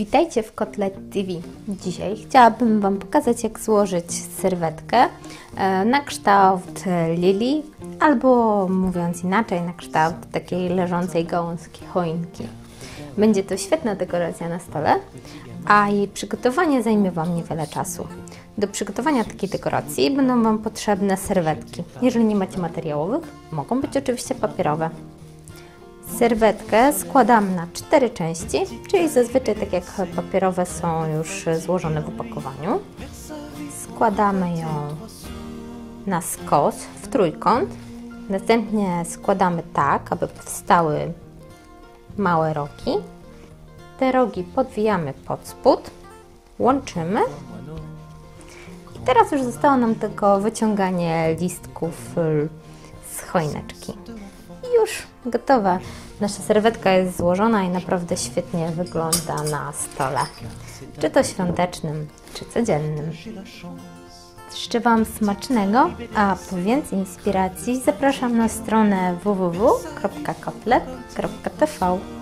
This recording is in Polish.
Witajcie w Kotlet TV. Dzisiaj chciałabym Wam pokazać, jak złożyć serwetkę na kształt lilii, albo mówiąc inaczej, na kształt takiej leżącej gałązki choinki. Będzie to świetna dekoracja na stole, a jej przygotowanie zajmie Wam niewiele czasu. Do przygotowania takiej dekoracji będą Wam potrzebne serwetki. Jeżeli nie macie materiałowych, mogą być oczywiście papierowe. Serwetkę składamy na 4 części, czyli zazwyczaj tak jak papierowe są już złożone w opakowaniu. Składamy ją na skos w trójkąt. Następnie składamy tak, aby powstały małe rogi. Te rogi podwijamy pod spód, łączymy. I teraz już zostało nam tylko wyciąganie listków z choineczki. I już gotowa. Nasza serwetka jest złożona i naprawdę świetnie wygląda na stole. Czy to świątecznym, czy codziennym. Życzę Wam smacznego, a po więcej inspiracji zapraszam na stronę www.kotlet.tv.